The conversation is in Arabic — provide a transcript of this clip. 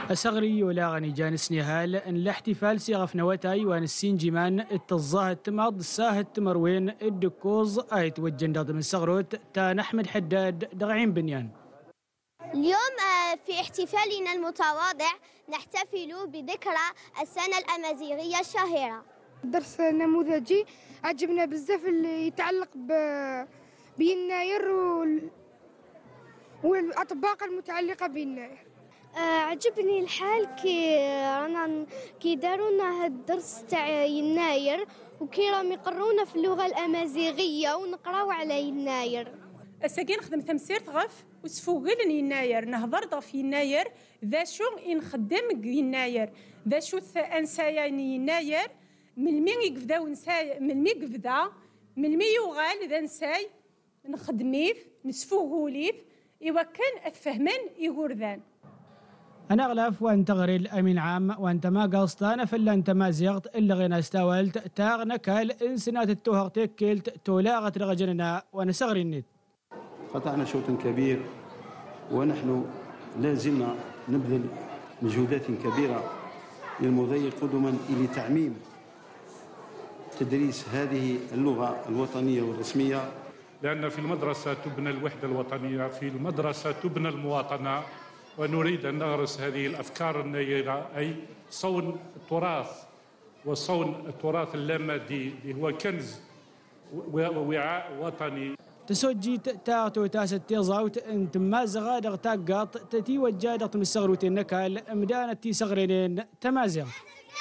الصغري ولا غني جانس نهال ان الاحتفال سيغف نواتاي وان السين جيمان التظاه التماض الساه التمروين الدكوز ايت وجنداد من صغروت تان احمد حداد دغعين بنيان. اليوم في احتفالنا المتواضع نحتفل بذكرى السنة الأمازيغية الشهيرة. درس نموذجي عجبنا بزاف اللي يتعلق بيناير والأطباق المتعلقة بيناير. عجبني الحال كي دارونا هاد الدرس تاع يناير وكي راهم يقرونا في اللغة الأمازيغية ونقراو على يناير. الساقي نخدم تمسير تغف وسفوقل يناير نهضر ضف يناير ذا شو نخدم يناير ذا شو انسايا يناير من مين يقفدا ونساي من مين يقفدا من مين يغال ذا نساي نخدميف نسفوغوليف إوا كان أتفهمن يغورذان. أنا أغلف وأنت غري الأمين عام وأنت ما قصدان فلا أنت ما زيغت إلا غينا استوالت تاغنا كال إنسنات التوهق تكلت تولاغت رغجننا وأنا صغري النت. قطعنا شوط كبير ونحن لازلنا نبذل مجهودات كبيرة للمضي قدما إلى تعميم تدريس هذه اللغة الوطنية والرسمية، لأن في المدرسة تبنى الوحدة الوطنية، في المدرسة تبنى المواطنة، ونريد أن نغرس هذه الأفكار النيرة أي صون التراث وصون التراث اللامادي اللي هو كنز ووعاء وطني. تسجيت تاغتو تاست تيزاوت انت ما زغادغ تاقاط تتي وجادغ من الصغروتين نكال مدانة تي صغرين تمازغ.